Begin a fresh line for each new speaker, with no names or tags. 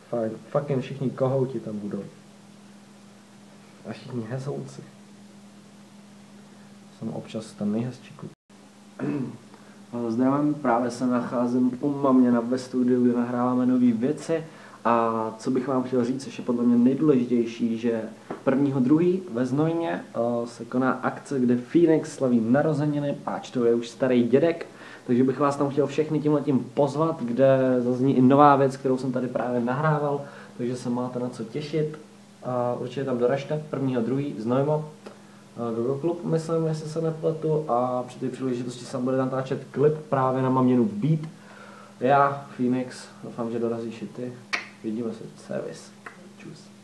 Fajn, fucking všichni kohouti tam budou. A všichni hezounci. Jsem občas ten nejhezčí kluk.
Zdravím, právě se nacházím u Maměna ve studiu, kde nahráváme nové věci. A co bych vám chtěl říct, což je podle mě nejdůležitější, že 1.2. ve Znojmě se koná akce, kde Phoenix slaví narozeniny, páč to je už starý dědek, takže bych vás tam chtěl všechny tímhletím pozvat, kde zazní i nová věc, kterou jsem tady právě nahrával, takže se máte na co těšit. A určitě tam doražte 1.2. Znojmo, Gogo Klub, myslím, jestli se nepletu, a při té příležitosti se bude natáčet klip právě na Maměnův beat. Já, Phoenix, doufám, že dorazíš i ty. Vidíme se, servis. Čus.